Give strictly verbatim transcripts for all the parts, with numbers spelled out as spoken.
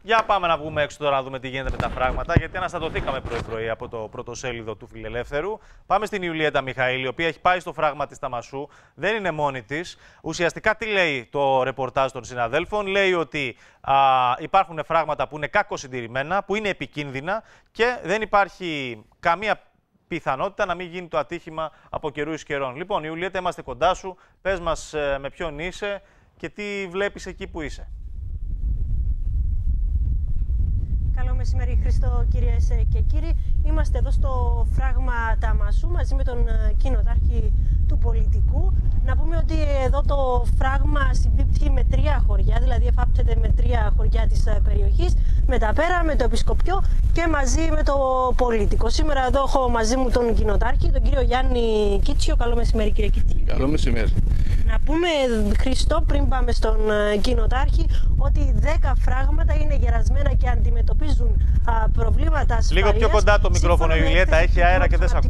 Για πάμε να βγούμε έξω τώρα να δούμε τι γίνεται με τα φράγματα, γιατί αναστατωθήκαμε πρωί-πρωί από το πρωτοσέλιδο του Φιλελεύθερου. Πάμε στην Ιουλιέτα Μιχαήλ, η οποία έχει πάει στο φράγμα της Ταμασσού, δεν είναι μόνη της. Ουσιαστικά τι λέει το ρεπορτάζ των συναδέλφων? Λέει ότι α, υπάρχουν φράγματα που είναι κακοσυντηρημένα, που είναι επικίνδυνα και δεν υπάρχει καμία πιθανότητα να μην γίνει το ατύχημα από καιρού εις καιρών. Λοιπόν, Ιουλιέτα, είμαστε κοντά σου. Πες μας ε, με ποιον είσαι και τι βλέπεις εκεί που είσαι. Καλό μεσημέρι, Χριστό, κυρίες και κύριοι. Είμαστε εδώ στο φράγμα Ταμασσού μαζί με τον κοινοτάρχη του Πολιτικού. Να πούμε ότι εδώ το φράγμα συμπίπτει με τρία χωριά, δηλαδή εφάπτεται με τρία χωριά της περιοχής, με τα Πέρα, με το Επισκοπιό και μαζί με το Πολίτικο. Σήμερα εδώ έχω μαζί μου τον κοινοτάρχη, τον κύριο Γιάννη Κίτσιο. Καλό μεσημέρι, κύριε Κίτσιο. Καλό μεσημέρι. Να πούμε, Χριστό, πριν πάμε στον κοινοτάρχη, ότι δέκα φράγματα είναι γερασμένα και αντιμετωπίζουν α, προβλήματα ασφαλείας. Λίγο πιο κοντά το μικρόφωνο, Ιουλιέτα, έχει αέρα και δεν σε ακούω.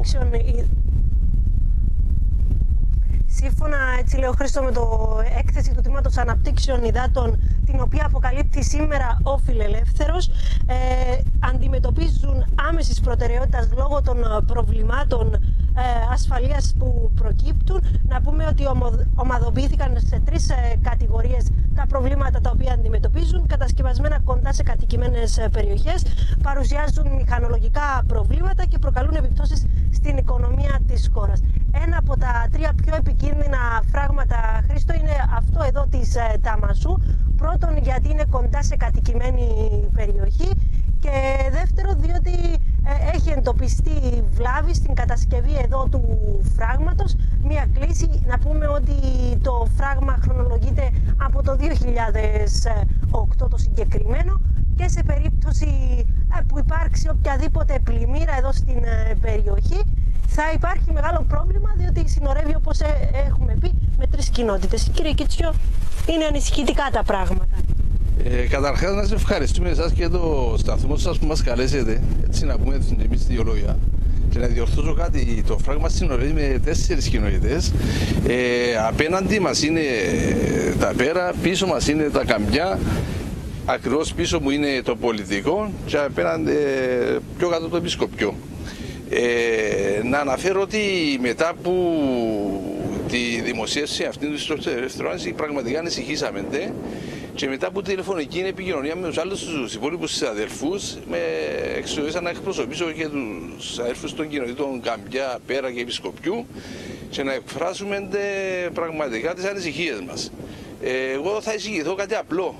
Σύμφωνα, έτσι λέει ο Χρήστο, με το έκθεση του Τμήματος Αναπτύξεων Υδάτων, την οποία αποκαλύπτει σήμερα ο Φιλελεύθερος, ε, αντιμετωπίζουν άμεσης προτεραιότητας λόγω των προβλημάτων ε, ασφαλείας που προκύπτουν. Να πούμε ότι ομαδοποιήθηκαν σε τρεις ε, κατηγορίες τα προβλήματα τα οποία αντιμετωπίζουν, κατασκευασμένα κοντά σε κατοικημένες περιοχές, παρουσιάζουν μηχανολογικά προβλήματα και προκαλούν επιπτώσεις στην οικονομία της χώρας. Ένα από τα τρία πιο επικίνδυνα φράγματα, Χρήστο, είναι αυτό εδώ της ε, Ταμασσού. Πρώτον, γιατί είναι κοντά σε κατοικημένη περιοχή, και δεύτερο, διότι ε, έχει εντοπιστεί βλάβη στην κατασκευή εδώ του φράγματος. Μία κλίση, να πούμε ότι το φράγμα χρονολογείται από το δύο χιλιάδες οκτώ το συγκεκριμένο, και σε περίπτωση ε, που υπάρξει οποιαδήποτε πλημμύρα εδώ στην ε, περιοχή, θα υπάρχει μεγάλο πρόβλημα, διότι συνορεύει, όπως ε, έχουμε πει, με τρεις κοινότητες. Κύριε Κίτσιο, είναι ανησυχητικά τα πράγματα. Ε, καταρχάς, να σας ευχαριστούμε εσάς και το σταθμό σας που μας καλέσετε, έτσι να πούμε εμείς δύο λόγια. Και να διορθώσω κάτι, το φράγμα συνορεύει με τέσσερις κοινότητες. Ε, απέναντι μας είναι τα Πέρα, πίσω μας είναι τα Καμπιά, ακριβώς πίσω μου είναι το Πολιτικό και απέναντι πιο κάτω το Επισκοπιό. Ε, να αναφέρω ότι μετά που τη δημοσίευση αυτή του Φιλελεύθερου πραγματικά ανησυχήσαμε, και μετά από τηλεφωνική επικοινωνία με τους άλλους τους υπόλοιπους συναδελφούς, με εξοδίασα να εκπροσωπήσω και τους αδελφούς των κοινοτήτων Καμπιά, Πέρα και Επισκοπιού και να εκφράσουμε πραγματικά τις ανησυχίες μας. Ε, εγώ θα εισηγηθώ κάτι απλό.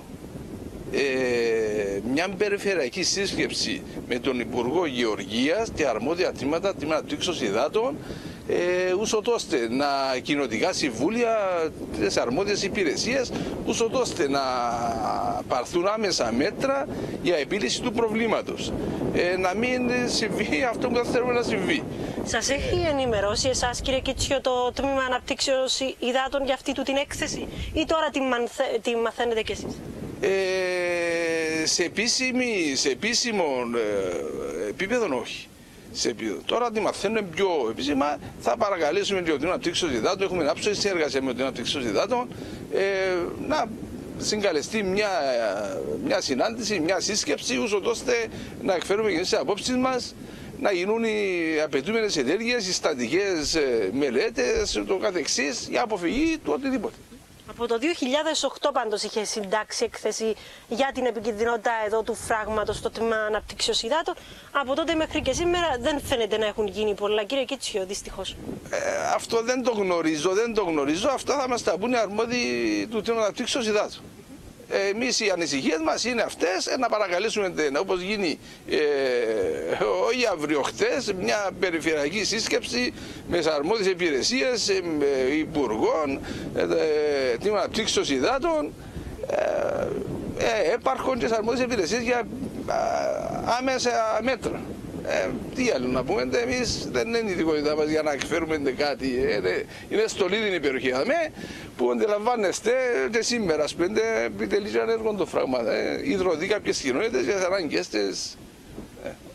Ε, μια περιφερειακή σύσκεψη με τον Υπουργό Γεωργίας και αρμόδια τμήματα, τμήματα αναπτύξεως υδάτων, ε, ούσο ώστε να κοινοτικά συμβούλια, τις αρμόδιες υπηρεσίες, ούσο ώστε να πάρθουν άμεσα μέτρα για επίλυση του προβλήματος. Ε, να μην συμβεί αυτό που δεν θέλουμε να συμβεί. Σας έχει ενημερώσει εσάς, κύριε Κίτσιο, το Τμήμα Αναπτύξεως Υδάτων για αυτή του την έκθεση, ή τώρα τη, μανθε, τη μαθαίνετε κι εσείς? Ε, σε, επίσημη, σε επίσημο ε, επίπεδο όχι. Σε επίπεδο. Τώρα τη μαθαίνουμε πιο επίσημα, θα παρακαλέσουμε και την αναπτύξεως υδάτων, έχουμε άψογη συνεργασία με την αναπτύξεως υδάτων, ε, να συγκαλεστεί μια, μια συνάντηση, μια σύσκεψη, ώστε να εκφέρουμε και τις απόψεις μας, να γίνουν οι απαιτούμενες ενέργειες, οι στατικές μελέτες, το καθεξής, για αποφυγή του οτιδήποτε. Από το δύο χιλιάδες οκτώ πάντως είχε συντάξει έκθεση για την επικινδυνότητα εδώ του φράγματος στο Τμήμα Αναπτύξεως Υδάτων. Από τότε μέχρι και σήμερα δεν φαίνεται να έχουν γίνει πολλά, κύριε Κίτσιο, δυστυχώς. Ε, αυτό δεν το γνωρίζω, δεν το γνωρίζω. Αυτά θα μας τα πούνε αρμόδιοι του Τμήματος Αναπτύξεως Υδάτων. Εμείς οι ανησυχίες μας είναι αυτές, να παρακαλέσουμε όπως γίνει ε, όχι αύριο, χτες, μια περιφερειακή σύσκεψη με τις αρμόδιες υπηρεσίες, ε, υπουργών, ε, Τμήμα Αναπτύξεως Υδάτων, ε, ε, έπαρχον και τις αρμόδιες υπηρεσίες για ε, άμεσα μέτρα. Ε, τι άλλο να πούμε, εμείς δεν είναι η ειδικότητά μας για να εκφέρουμε κάτι. Ε, είναι στολίδινη η περιοχή που αντιλαμβάνεστε και σήμερα, ας πούμε, επιτελεί ένα έργο το φράγμα. Ε, υδροδεί κάποιες κοινότητες για τις ανάγκες της. Ε,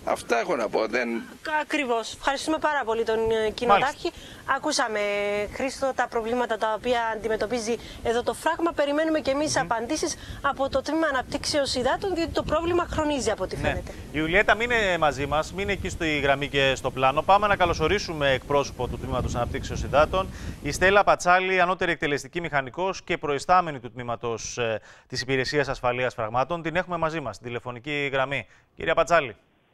Αυτά έχω να πω. Δεν... Ακριβώς. Ευχαριστούμε πάρα πολύ τον κοινοτάρχη. Ακούσαμε, Χρήστο, τα προβλήματα τα οποία αντιμετωπίζει εδώ το φράγμα. Περιμένουμε και εμείς mm-hmm. απαντήσεις από το Τμήμα Αναπτύξεως Υδάτων, διότι το πρόβλημα χρονίζει από ό,τι φαίνεται. Ναι. Ιουλιέτα, μείνε μαζί μας, μείνε εκεί στη γραμμή και στο πλάνο. Πάμε να καλωσορίσουμε εκπρόσωπο του Τμήματος Αναπτύξεως Υδάτων, η Στέλλα Πατσάλη, ανώτερη εκτελεστική μηχανικός και προϊστάμενη του Τμήματος ε, της Υπηρεσίας Ασφαλείας Φραγμάτων. Την έχουμε μαζί μας, στη τηλεφωνική γραμμή. Κυρία Πατσάλη.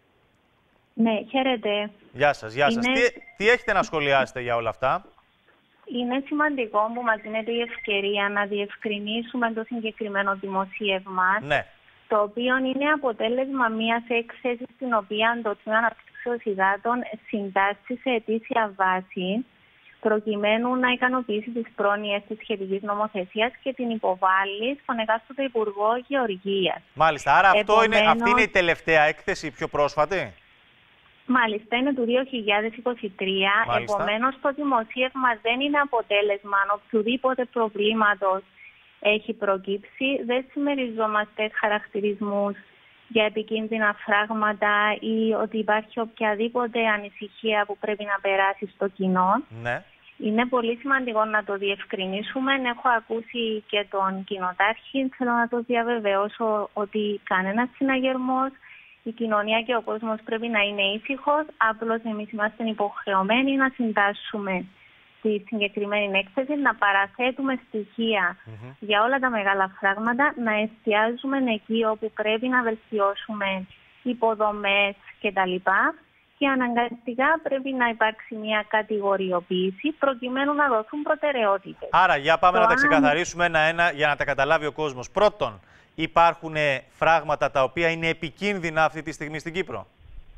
Ναι, χαίρετε. Γεια σας, γεια σας. Είναι... Τι, τι έχετε να σχολιάσετε για όλα αυτά? Είναι σημαντικό που μας δίνεται η ευκαιρία να διευκρινίσουμε το συγκεκριμένο δημοσίευμα, ναι. το οποίο είναι αποτέλεσμα μιας έκθεσης την οποία το Τμήμα Αναπτύξεως Υδάτων συντάσσει σε αιτήσια βάση, προκειμένου να ικανοποιήσει τις πρόνοιες της σχετικής νομοθεσίας και την υποβάλει στον εκάστοτε Υπουργό Γεωργίας. Μάλιστα, άρα αυτό Επομένως... είναι, αυτή είναι η τελευταία έκθεση, η πιο πρόσφατη? Μάλιστα, είναι του δύο χιλιάδες είκοσι τρία. Μάλιστα. Επομένως, το δημοσίευμα δεν είναι αποτέλεσμα οποιοδήποτε προβλήματος έχει προκύψει. Δεν συμμεριζόμαστε χαρακτηρισμούς για επικίνδυνα φράγματα ή ότι υπάρχει οποιαδήποτε ανησυχία που πρέπει να περάσει στο κοινό. Ναι. Είναι πολύ σημαντικό να το διευκρινίσουμε. Έχω ακούσει και τον κοινοτάρχη. Θέλω να το διαβεβαιώσω ότι κανένας συναγερμός, η κοινωνία και ο κόσμος πρέπει να είναι ήσυχος. Απλώς εμείς είμαστε υποχρεωμένοι να συντάσσουμε στη συγκεκριμένη έκθεση, να παραθέτουμε στοιχεία mm-hmm. για όλα τα μεγάλα φράγματα, να εστιάζουμε εκεί όπου πρέπει να βελτιώσουμε υποδομές κτλ. Και αναγκαστικά πρέπει να υπάρξει μια κατηγοριοποίηση προκειμένου να δοθούν προτεραιότητες. Άρα, για πάμε το να τα αν... ξεκαθαρίσουμε ένα-ένα για να τα καταλάβει ο κόσμος. Πρώτον, υπάρχουν φράγματα τα οποία είναι επικίνδυνα αυτή τη στιγμή στην Κύπρο?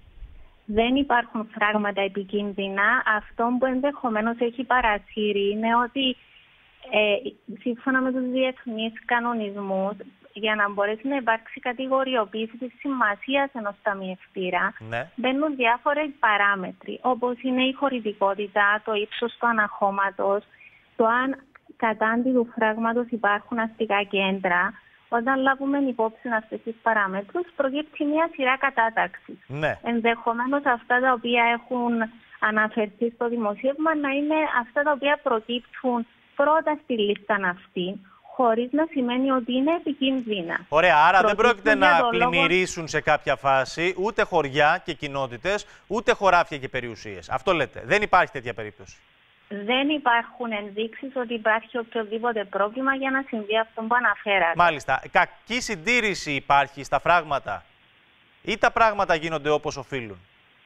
Δεν υπάρχουν φράγματα επικίνδυνα. Αυτό που ενδεχομένως έχει παρασύρει είναι ότι ε, σύμφωνα με τους διεθνείς κανονισμούς, για να μπορέσει να υπάρξει κατηγοριοποίηση της σημασίας ενός ταμιευτήρα, ναι. μπαίνουν διάφορες παράμετροι, όπως είναι η χωρητικότητα, το ύψος του αναχώματος, το αν κατάντι του φράγματος υπάρχουν αστικά κέντρα. Όταν λάβουμε υπόψη αυτές τις παράμετρους, προκύπτει μια σειρά κατάταξης. Ναι. Ενδεχομένως αυτά τα οποία έχουν αναφερθεί στο δημοσίευμα να είναι αυτά τα οποία προκύπτουν πρώτα στη λίστα αυτή, χωρίς να σημαίνει ότι είναι επικίνδυνα. Ωραία, άρα προκύπτουν δεν πρόκειται να πλημμυρίσουν λόγο... σε κάποια φάση ούτε χωριά και κοινότητες, ούτε χωράφια και περιουσίες. Αυτό λέτε. Δεν υπάρχει τέτοια περίπτωση? Δεν υπάρχουν ενδείξεις ότι υπάρχει οποιοδήποτε πρόβλημα για να συμβεί αυτό που αναφέρατε. Μάλιστα. Κακή συντήρηση υπάρχει στα φράγματα ή τα πράγματα γίνονται όπως οφείλουν?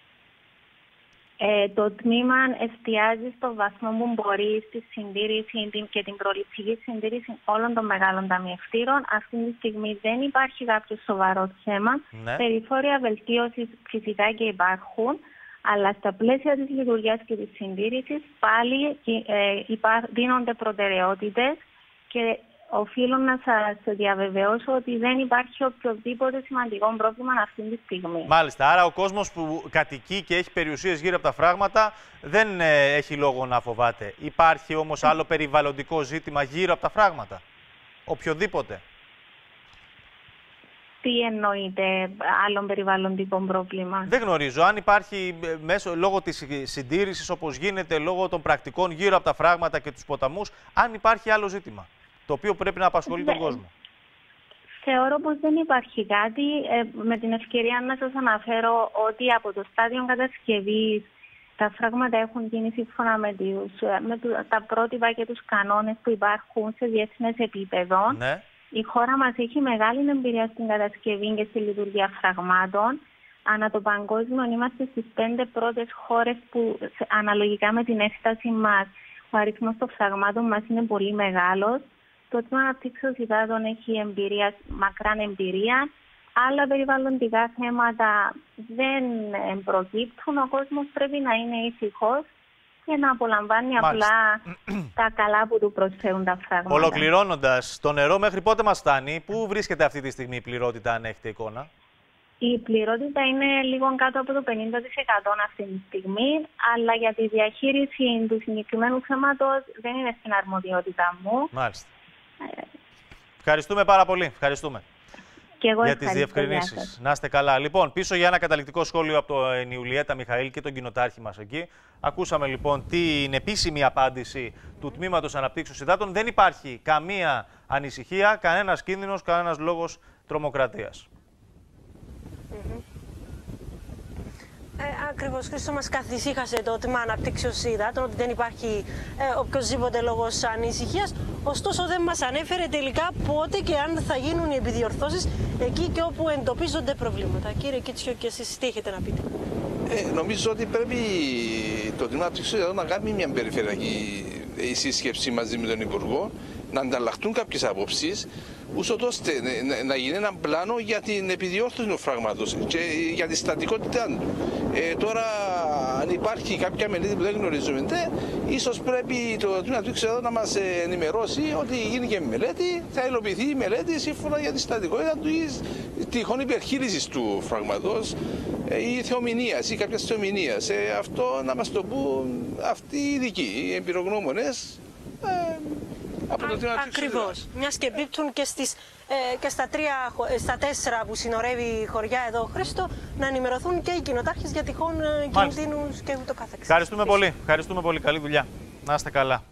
Ε, το τμήμα εστιάζει στο βαθμό που μπορεί στη συντήρηση και την προληπτική συντήρηση όλων των μεγάλων ταμιευτήρων. Αυτή τη στιγμή δεν υπάρχει κάποιο σοβαρό θέμα. Ναι. Περιθώρια βελτίωσης φυσικά και υπάρχουν. Αλλά στα πλαίσια της λειτουργίας και της συντήρησης πάλι ε, υπά, δίνονται προτεραιότητες και οφείλω να σας διαβεβαιώσω ότι δεν υπάρχει οποιοδήποτε σημαντικό πρόβλημα αυτή τη στιγμή. Μάλιστα. Άρα ο κόσμος που κατοικεί και έχει περιουσίες γύρω από τα φράγματα δεν ε, έχει λόγο να φοβάται. Υπάρχει όμως άλλο περιβαλλοντικό ζήτημα γύρω από τα φράγματα? Οποιοδήποτε? Τι εννοείται άλλων περιβαλλοντικών πρόβλημα? Δεν γνωρίζω. Αν υπάρχει μέσω, λόγω της συντήρησης όπως γίνεται, λόγω των πρακτικών γύρω από τα φράγματα και τους ποταμούς, αν υπάρχει άλλο ζήτημα, το οποίο πρέπει να απασχολεί Δε... τον κόσμο. Θεωρώ πως δεν υπάρχει κάτι. Ε, με την ευκαιρία να σας αναφέρω ότι από το στάδιο κατασκευής τα φράγματα έχουν γίνει σύμφωνα με, τους, με τα πρότυπα και τους κανόνες που υπάρχουν σε διεθνές επίπεδο. Ναι. Η χώρα μας έχει μεγάλη εμπειρία στην κατασκευή και στη λειτουργία φραγμάτων. Ανά το παγκόσμιο είμαστε στις πέντε πρώτες χώρες που αναλογικά με την έκταση μας ο αριθμός των φραγμάτων μας είναι πολύ μεγάλος. Το Τμήμα Αναπτύξεως Υδάτων έχει εμπειρία, μακράν εμπειρία. Άλλα περιβαλλοντικά θέματα δεν προκύπτουν. Ο κόσμος πρέπει να είναι ήσυχος και να απολαμβάνει Μάλιστα. απλά τα καλά που του προσφέρουν τα φράγματα. Ολοκληρώνοντας, το νερό μέχρι πότε μας φτάνει? Πού βρίσκεται αυτή τη στιγμή η πληρότητα, αν έχετε εικόνα? Η πληρότητα είναι λίγο κάτω από το πενήντα τοις εκατό αυτή τη στιγμή, αλλά για τη διαχείριση του συγκεκριμένου θέματος δεν είναι στην αρμοδιότητά μου. Μάλιστα. Ε... Ευχαριστούμε πάρα πολύ. Ευχαριστούμε. Και εγώ για τις διευκρινήσεις. Να είστε καλά. Λοιπόν, πίσω για ένα καταληκτικό σχόλιο από τον Ιουλιέτα Μιχαήλ και τον κοινοτάρχη μας εκεί. Ακούσαμε λοιπόν την επίσημη απάντηση του Τμήματος Αναπτύξεως Υδάτων. Δεν υπάρχει καμία ανησυχία, κανένας κίνδυνος, κανένας λόγος τρομοκρατίας. Mm-hmm. Ε, ακριβώς, Χρήστο, μας καθησύχασε το Τμήμα Αναπτύξεως Υδάτων ότι δεν υπάρχει ε, οποιοσδήποτε λόγος ανησυχίας. Ωστόσο, δεν μας ανέφερε τελικά πότε και αν θα γίνουν οι επιδιορθώσεις εκεί και όπου εντοπίζονται προβλήματα. Κύριε Κίτσιο, και εσείς τι έχετε να πείτε? Ε, νομίζω ότι πρέπει το Τμήμα Αναπτύξεως Υδάτων να κάνει μια περιφερειακή σύσκεψη μαζί με τον Υπουργό, να ανταλλαχθούν κάποιες απόψεις, ώστε να γίνει ένα πλάνο για την επιδιόρθωση του φράγματος και για τη στατικότητά του. Ε, τώρα, αν υπάρχει κάποια μελέτη που δεν γνωρίζουμε, ίσως πρέπει το Τμήμα Αναπτύξεως Υδάτων να μας ενημερώσει ότι γίνει και μελέτη, θα υλοποιηθεί η μελέτη σύμφωνα για τη στατικότητα της τυχόν υπερχείλησης του φράγματος ή θεομηνίας ή κάποιας θεομηνίας. Ε, αυτό να μας το πούν αυτοί οι ειδικοί, οι εμπειρογνώμονες. Ε, Ακριβώς. Μιας και μπίπτουν και, στις, ε, και στα, τρία, στα τέσσερα που συνορεύει η χωριά εδώ, Χρήστο, να ενημερωθούν και οι κοινοτάρχες για τυχόν κινδύνους και ούτω καθεξής. Ευχαριστούμε πολύ. Ευχαριστούμε πολύ. Καλή δουλειά. Να είστε καλά.